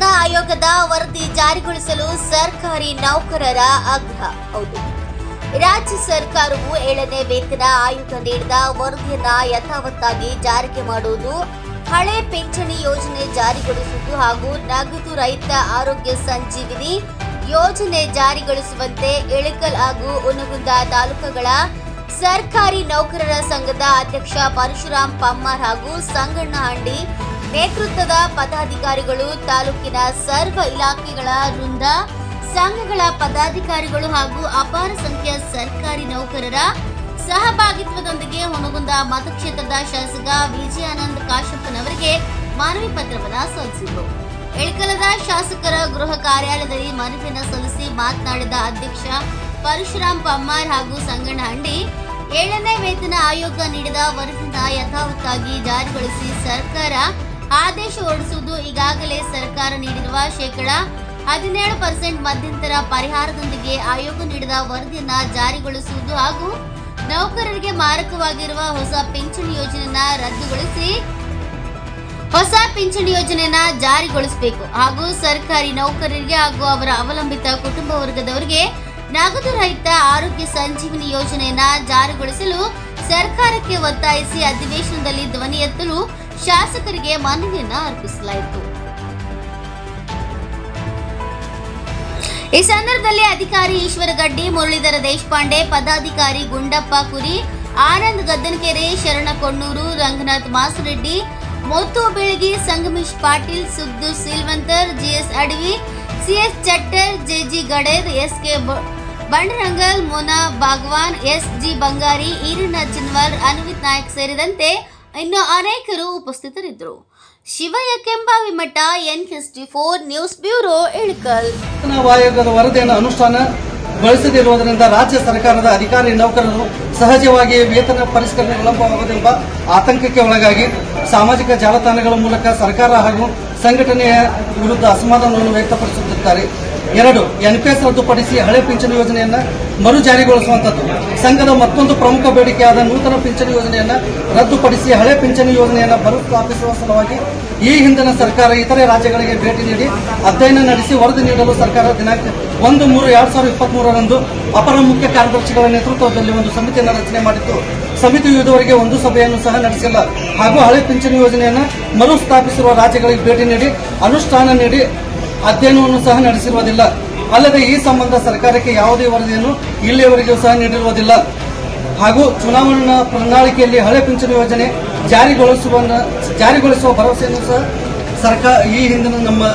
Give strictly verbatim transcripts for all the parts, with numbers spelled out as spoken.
ವೇತನ ಆಯೋಗದ ವರದಿ ಜಾರಿಗೊಳಿಸಲು ಸರ್ಕಾರಿ ನೌಕರರ ಆಗ್ರಹ. ಹೌದು, ರಾಜ್ಯ ಸರ್ಕಾರವು ಏಳನೇ ವೇತನ ಆಯೋಗ ನೀಡಿದ ವರದಿಯನ್ನ ಯಥಾವತ್ತಾಗಿ ಜಾರಿಗೆ ಮಾಡುವುದು, ಹಳೆ ಪಿಂಚಣಿ ಯೋಜನೆ ಜಾರಿಗೊಳಿಸುವುದು ಹಾಗೂ ನಗದು ರಹಿತ ಆರೋಗ್ಯ ಸಂಜೀವಿನಿ ಯೋಜನೆ ಜಾರಿಗೊಳಿಸುವಂತೆ ಇಳಕಲ್ ಹಾಗೂ ಹುನಗುಂದ ತಾಲೂಕುಗಳ ಸರ್ಕಾರಿ ನೌಕರರ ಸಂಘದ ಅಧ್ಯಕ್ಷ ಪರಶುರಾಮ್ ಪಮ್ಮಾರ್ ಹಾಗೂ ಸಂಗಣ್ಣಹಳ್ಳಿ ನೇತೃತ್ವದ ಪದಾಧಿಕಾರಿಗಳು, ತಾಲೂಕಿನ ಸರ್ವ ಇಲಾಖೆಗಳ ವೃಂದ, ಸಂಘಗಳ ಪದಾಧಿಕಾರಿಗಳು ಹಾಗೂ ಅಪಾರ ಸಂಖ್ಯೆಯ ಸರ್ಕಾರಿ ನೌಕರರ ಸಹಭಾಗಿತ್ವದೊಂದಿಗೆ ಹುನಗುಂದ ಮತಕ್ಷೇತ್ರದ ಶಾಸಕ ವಿಜಯಾನಂದ ಕಾಶಪ್ಪನವರಿಗೆ ಮನವಿ ಪತ್ರವನ್ನು ಸಲ್ಲಿಸಿದರು. ಇಳಕಲದ ಶಾಸಕರ ಗೃಹ ಕಾರ್ಯಾಲಯದಲ್ಲಿ ಮನವಿಯನ್ನು ಸಲ್ಲಿಸಿ ಮಾತನಾಡಿದ ಅಧ್ಯಕ್ಷ ಪರಶುರಾಮ್ ಪಮ್ಮಾರ್ ಹಾಗೂ ಸಂಗಣ್ಣಹಳ್ಳಿ, ಏಳನೇ ವೇತನ ಆಯೋಗ ನೀಡಿದ ವರದಿಯನ್ನು ಯಥಾವತ್ತಾಗಿ ಜಾರಿಗೊಳಿಸಿ ಸರ್ಕಾರ ಆದೇಶ ಹೊರಡಿಸುವುದು, ಈಗಾಗಲೇ ಸರ್ಕಾರ ನೀಡಿರುವ ಶೇಕಡಾ ಹದಿನೇಳು ಪರ್ಸೆಂಟ್ ಮಧ್ಯಂತರ ಪರಿಹಾರದೊಂದಿಗೆ ಆಯೋಗ ನೀಡಿದ ವರದಿಯನ್ನ ಜಾರಿಗೊಳಿಸುವುದು ಹಾಗೂ ನೌಕರರಿಗೆ ಮಾರಕವಾಗಿರುವ ಹೊಸ ಪಿಂಚಣಿ ಯೋಜನೆಯನ್ನ ರದ್ದುಗೊಳಿಸಿ ಹೊಸ ಪಿಂಚಣಿ ಯೋಜನೆಯನ್ನ ಜಾರಿಗೊಳಿಸಬೇಕು ಹಾಗೂ ಸರ್ಕಾರಿ ನೌಕರರಿಗೆ ಹಾಗೂ ಅವರ ಅವಲಂಬಿತ ಕುಟುಂಬ ವರ್ಗದವರಿಗೆ ನಗದು ರಹಿತ ಆರೋಗ್ಯ ಸಂಜೀವಿನಿ ಯೋಜನೆಯನ್ನ ಜಾರಿಗೊಳಿಸಲು ಸರ್ಕಾರಕ್ಕೆ ಒತ್ತಾಯಿಸಿ ಅಧಿವೇಶನದಲ್ಲಿ ಧ್ವನಿ ಎತ್ತಲು ಶಾಸಕರಿಗೆ ಮನವಿಯನ್ನ ಅರ್ಪಿಸಲಾಯಿತು. ಈ ಸಂದರ್ಭದಲ್ಲಿ ಅಧಿಕಾರಿ ಈಶ್ವರಗಡ್ಡಿ, ಮುರಳೀಧರ ದೇಶಪಾಂಡೆ, ಪದಾಧಿಕಾರಿ ಗುಂಡಪ್ಪ ಕುರಿ, ಆನಂದ್ ಗದ್ದನಕೆರೆ, ಶರಣ Konnur, Ranganath Masareddy, Muttu Belagi, Sangamesh Patil, Suddu Silvantar, G S Adavi, C S Chattar, J G Gader, S K Bandarangal, Mona Bagwan, S G Bangari, Iranna ಚಿನ್ವಾರ್, Anvith Nayak ಸೇರಿದಂತೆ ಇನ್ನು ಅನೇಕರು ಉಪಸ್ಥಿತರಿದ್ದರು. Shivayya Kembavi Math, N K S T four news bureau, Ilkal. ಆಯೋಗದ ವರದಿಯನ್ನು ಅನುಷ್ಠಾನಗೊಳಿಸದಿರುವುದರಿಂದ ರಾಜ್ಯ ಸರ್ಕಾರದ ಅಧಿಕಾರಿ ನೌಕರರು ಸಹಜವಾಗಿ ವೇತನ ಪರಿಷ್ಕರಣೆ ವಿಳಂಬವಾಗುವುದೆಂಬ ಆತಂಕಕ್ಕೆ ಒಳಗಾಗಿ ಸಾಮಾಜಿಕ ಜಾಲತಾಣಗಳ ಮೂಲಕ ಸರ್ಕಾರ ಹಾಗೂ ಸಂಘಟನೆಯ ವಿರುದ್ಧ ಅಸಮಾಧಾನವನ್ನು ವ್ಯಕ್ತಪಡಿಸುತ್ತಿದ್ದಾರೆ. ಎರಡು, ಎನ್ಪಿಎಸ್ ರದ್ದುಪಡಿಸಿ ಹಳೆ ಪಿಂಚಣಿ ಯೋಜನೆಯನ್ನು ಮರು ಜಾರಿಗೊಳಿಸುವಂತದ್ದು. ಸಂಘದ ಮತ್ತೊಂದು ಪ್ರಮುಖ ಬೇಡಿಕೆಯಾದ ನೂತನ ಪಿಂಚಣಿ ಯೋಜನೆಯನ್ನು ರದ್ದುಪಡಿಸಿ ಹಳೆ ಪಿಂಚಣಿ ಯೋಜನೆಯನ್ನು ಮರುಸ್ಥಾಪಿಸುವ ಸಲುವಾಗಿ ಈ ಹಿಂದಿನ ಸರ್ಕಾರ ಇತರೆ ರಾಜ್ಯಗಳಿಗೆ ಭೇಟಿ ನೀಡಿ ಅಧ್ಯಯನ ನಡೆಸಿ ವರದಿ ನೀಡಲು ಸರ್ಕಾರ ದಿನಾಂಕ ಒಂದು ಮೂರು ಎರಡ್ ಸಾವಿರದ ಇಪ್ಪತ್ತ್ ಮೂರರಂದು ಅಪರ ಮುಖ್ಯ ಕಾರ್ಯದರ್ಶಿಗಳ ನೇತೃತ್ವದಲ್ಲಿ ಒಂದು ಸಮಿತಿಯನ್ನು ರಚನೆ ಮಾಡಿತ್ತು. ಸಮಿತಿಯು ಇದುವರೆಗೆ ಒಂದು ಸಭೆಯನ್ನು ಸಹ ನಡೆಸಿಲ್ಲ ಹಾಗೂ ಹಳೆ ಪಿಂಚಣಿ ಯೋಜನೆಯನ್ನು ಮರುಸ್ಥಾಪಿಸಿರುವ ರಾಜ್ಯಗಳಿಗೆ ಭೇಟಿ ನೀಡಿ ಅನುಷ್ಠಾನ ನೀಡಿ ಅಧ್ಯಯನವನ್ನು ಸಹ ನಡೆಸಿರುವುದಿಲ್ಲ. ಅಲ್ಲದೆ ಈ ಸಂಬಂಧ ಸರ್ಕಾರಕ್ಕೆ ಯಾವುದೇ ವರದಿಯನ್ನು ಇಲ್ಲಿಯವರೆಗೂ ಸಹ ನೀಡಿರುವುದಿಲ್ಲ ಹಾಗೂ ಚುನಾವಣಾ ಪ್ರಣಾಳಿಕೆಯಲ್ಲಿ ಹಳೆ ಪಿಂಚಣಿ ಯೋಜನೆ ಜಾರಿಗೊಳಿಸುವ ಜಾರಿಗೊಳಿಸುವ ಭರವಸೆಯನ್ನು ಸಹ ಸರ್ಕಾರ ಈ ಹಿಂದಿನ ನಮ್ಮ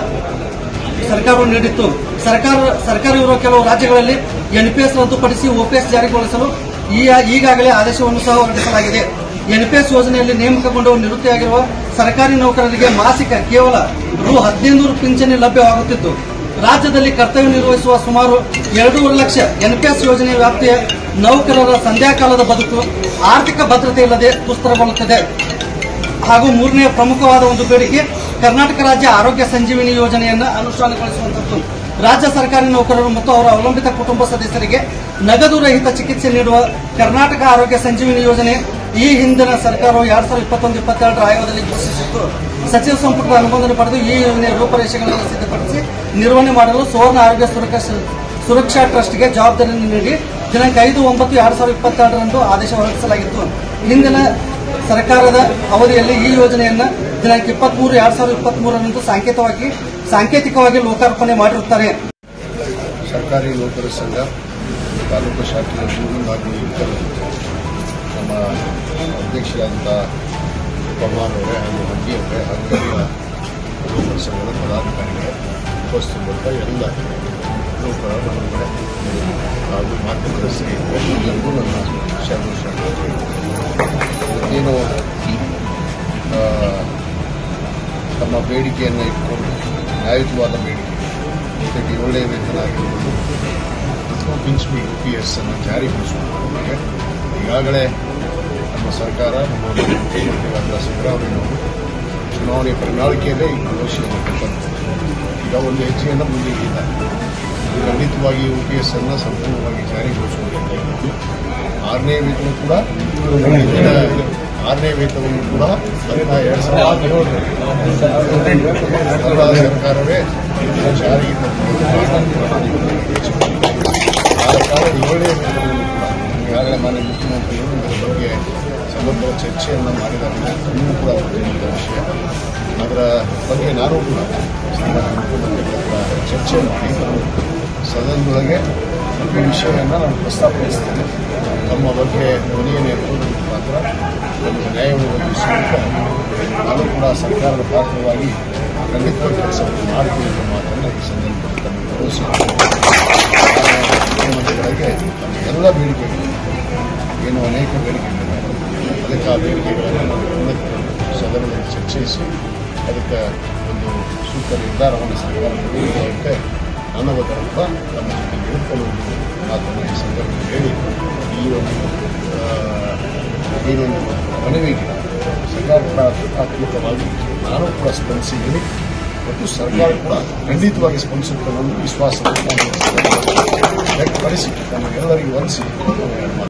ಸರ್ಕಾರವು ನೀಡಿತ್ತು. ಸರ್ಕಾರ ಸರ್ಕಾರವಿರುವ ಕೆಲವು ರಾಜ್ಯಗಳಲ್ಲಿ ಎನ್ಪಿಎಸ್ ರದ್ದುಪಡಿಸಿ ಓಪಿಎಸ್ ಜಾರಿಗೊಳಿಸಲು ಈಗಾಗಲೇ ಆದೇಶವನ್ನು ಸಹ ಹೊರಡಿಸಲಾಗಿದೆ. ಎನ್ಪಿಎಸ್ ಯೋಜನೆಯಲ್ಲಿ ನೇಮಕಗೊಂಡು ನಿವೃತ್ತಿಯಾಗಿರುವ ಸರ್ಕಾರಿ ನೌಕರರಿಗೆ ಮಾಸಿಕ ಕೇವಲ ರು ಹದಿನೈದು ಪಿಂಚಣಿ ಲಭ್ಯವಾಗುತ್ತಿತ್ತು. ರಾಜ್ಯದಲ್ಲಿ ಕರ್ತವ್ಯ ನಿರ್ವಹಿಸುವ ಸುಮಾರು ಎರಡೂವರೆ ಲಕ್ಷ ಎನ್ಪಿಎಸ್ ಯೋಜನೆ ವ್ಯಾಪ್ತಿಯ ನೌಕರರ ಸಂಧ್ಯಾಕಾಲದ ಬದುಕು ಆರ್ಥಿಕ ಭದ್ರತೆ ಇಲ್ಲದೆ ದುಸ್ತರಗೊಳ್ಳುತ್ತದೆ. ಹಾಗೂ ಮೂರನೇ ಪ್ರಮುಖವಾದ ಒಂದು ಬೇಡಿಕೆ ಕರ್ನಾಟಕ ರಾಜ್ಯ ಆರೋಗ್ಯ ಸಂಜೀವಿನಿ ಯೋಜನೆಯನ್ನು ಅನುಷ್ಠಾನಗೊಳಿಸುವಂತದ್ದು. ರಾಜ್ಯ ಸರ್ಕಾರಿ ನೌಕರರು ಮತ್ತು ಅವರ ಅವಲಂಬಿತ ಕುಟುಂಬ ಸದಸ್ಯರಿಗೆ ನಗದು ರಹಿತ ಚಿಕಿತ್ಸೆ ನೀಡುವ ಕರ್ನಾಟಕ ಆರೋಗ್ಯ ಸಂಜೀವಿನಿ ಯೋಜನೆ ಈ ಹಿಂದಿನ ಸರ್ಕಾರವು ಎರಡ್ ಸಾವಿರದ ಇಪ್ಪತ್ತೊಂದು ಇಪ್ಪತ್ತೆರಡರ ಆಯೋಗದಲ್ಲಿ ಘೋಷಿಸಿತ್ತು. ಸಚಿವ ಸಂಪುಟದ ಅನುಮೋದನೆ ಪಡೆದು ಈ ಯೋಜನೆಯ ರೂಪರೇಷೆಗಳನ್ನು ಸಿದ್ಧಪಡಿಸಿ ನಿರ್ವಹಣೆ ಮಾಡಲು ಸುವರ್ಣ ಆರೋಗ್ಯ ಸುರಕ್ಷಾ ಟ್ರಸ್ಟ್ಗೆ ಜವಾಬ್ದಾರಿಯನ್ನು ನೀಡಿ ದಿನಾಂಕ ಐದು ಒಂಬತ್ತು ಎರಡ್ ಸಾವಿರದ ಇಪ್ಪತ್ತೆರಡರಂದು ಆದೇಶ ಹೊರಡಿಸಲಾಗಿತ್ತು. ಹಿಂದಿನ ಸರ್ಕಾರದ ಅವಧಿಯಲ್ಲಿ ಈ ಯೋಜನೆಯನ್ನು ದಿನಾಂಕ ಇಪ್ಪತ್ಮೂರು ಎರಡ್ ಸಾವಿರದ ಇಪ್ಪತ್ತ್ ಮೂರರಂದು ಸಾಂಕೇತಿಕವಾಗಿ ಸಾಂಕೇತಿಕವಾಗಿ ಲೋಕಾರ್ಪಣೆ ಮಾಡಿರುತ್ತಾರೆ. ಸರ್ಕಾರಿ ನೌಕರರ ಸಂಘ ತಾಲೂಕು ಶಾಖೆಯ ಹಾಗೂ ನಮ್ಮ ಅಧ್ಯಕ್ಷರಾದಂಥ ಪವಾರ್ ಅವರೇ ಹಾಗೂ ಹಡ್ಡಿ ಅವರೇ ಹಾಗೂ ಎಲ್ಲ ನೌಕರ ಸಂಘದ ಪದಾಧಿಕಾರಿಗಳೇ ಉಪಸ್ಥಿತರಿದ್ದ ಎಲ್ಲ ನೌಕರರ ಬಂಧುಗಳೇ ಹಾಗೂ ಮಾಧ್ಯಮದ ಸ್ನೇಹಿತರೆ ಎಲ್ಲರಿಗೂ ನನ್ನ ಶರಣ ಏನು ತಮ್ಮ ಬೇಡಿಕೆಯನ್ನು ಇಟ್ಕೊಂಡು ನ್ಯಾಯಯುತವಾದ ಬೇಡಿಕೆ ಜೊತೆಗೆ ಏಳನೇ ವೇತನ ಆಗಿರ್ಬೋದು ಪಿಂಚಣಿ ಯು ಪಿ ಎಸ್ ಅನ್ನು ಜಾರಿಗೊಳಿಸುವುದಕ್ಕೆ ಈಗಾಗಲೇ ನಮ್ಮ ಸರ್ಕಾರ ನಮ್ಮ ಮುಖ್ಯಮಂತ್ರಿಗಳಾದ ಸಿದ್ದರಾಮಯ್ಯನವರು ಚುನಾವಣೆ ಪ್ರಣಾಳಿಕೆಯಲ್ಲೇ ಈ ಘೋಷಣೆಯನ್ನು ಕೊಟ್ಟಂತೆ ಈಗ ಒಂದು ಹೆಜ್ಜೆಯನ್ನು ಮುಂದೆ ಇಟ್ಟಿದ್ದಾರೆ. ಇದು ಖಂಡಿತವಾಗಿ ಯು ಪಿ ಎಸ್ ಅನ್ನು ಸಂಪೂರ್ಣವಾಗಿ ಜಾರಿಗೊಳಿಸುವುದಕ್ಕಾಗಿದ್ದು ಆರನೇ ವೇತನ ಕೂಡ ಆರನೇ ವೇತನವನ್ನು ಕೂಡ ಅದನ್ನ ಎರಡ್ ಸಾವಿರದ ಹದಿನೇಳರಲ್ಲಿ ಸರ್ಕಾರವೇ ಜಾರಿಗೆ ಆ ಕಾರಣ ಏಳನೇ ವೇತನವನ್ನು ಕೂಡ ಈಗಾಗಲೇ ಮಾನ್ಯ ಮುಖ್ಯಮಂತ್ರಿಗಳು ಇದರ ಬಗ್ಗೆ ಸಮಗ್ರ ಚರ್ಚೆಯನ್ನು ಮಾಡಿದ್ದಾರೆ. ಇನ್ನೂ ಕೂಡ ಗೊತ್ತಿದ್ದ ವಿಷಯ. ಅದರ ಬಗ್ಗೆ ನಾನು ಕೂಡ ಮುಖ್ಯಮಂತ್ರಿಗಳ ಹತ್ರ ಚರ್ಚೆ ಮಾಡಿ ಸದನದೊಳಗೆ ಈ ವಿಷಯವನ್ನು ನಾನು ಪ್ರಸ್ತಾಪಿಸ್ತೇನೆ. ನಮ್ಮ ಬಗ್ಗೆ ಧ್ವನಿಯನ್ನು ಎತ್ತುವುದಕ್ಕೆ ಮಾತ್ರ ನಮಗೆ ನ್ಯಾಯವನ್ನು ಒದಗಿಸುವಂತ ನಾನು ಕೂಡ ಸರ್ಕಾರದ ಪಾತ್ರವಾಗಿ ಖಂಡಿತವಾಗಿ ಕೆಲಸವನ್ನು ಮಾಡ್ತೀನಿ ಎಂಬ ಮಾತನ್ನು ಈ ಸಂದರ್ಭದಲ್ಲಿ ತಮಗೆ ಭರವಸೆ ಮುಖ್ಯಮಂತ್ರಿಗಳಿಗೆ ನಮ್ಮ ಎಲ್ಲ ಬೇಡಿಕೆಗಳು ಏನು ಅನೇಕ ಬೇಡಿಕೆಗಳಿವೆ, ಅದಕ್ಕೆ ಆ ಬೇಡಿಕೆಗಳನ್ನು ನಾವು ಗಮನಕ್ಕೆ ಸದನದಲ್ಲಿ ಚರ್ಚಿಸಿ ಅದಕ್ಕೆ ಒಂದು ಸೂಕ್ತ ನಿರ್ಧಾರವನ್ನು ಸರ್ಕಾರ ತೆಗೆದುಕೊಳ್ಳುವಂತೆ ನನ್ನ ವಕೀಲರು ನಮ್ಮ ಜೊತೆ ನಿರೂಪಣೆ ಮಾತನ್ನು ಈ ಸಂದರ್ಭದಲ್ಲಿ ಹೇಳಿ ಈ ಒಂದು ಏನೊಂದು ಮನವಿಗೆ ಸರ್ಕಾರ ಕೂಡ ಆತ್ಮಕವಾಗಿ ನಾನು ಕೂಡ ಸ್ಪಂದಿಸಿದ್ದೀನಿ ಮತ್ತು ಸರ್ಕಾರ ಕೂಡ ಖಂಡಿತವಾಗಿ ಸ್ಪಂದಿಸುತ್ತೆ ಅನ್ನೋ ವಿಶ್ವಾಸವನ್ನು ವ್ಯಕ್ತಪಡಿಸಿ ನಮಗೆಲ್ಲರಿಗೂ ವಂದಿಸಿ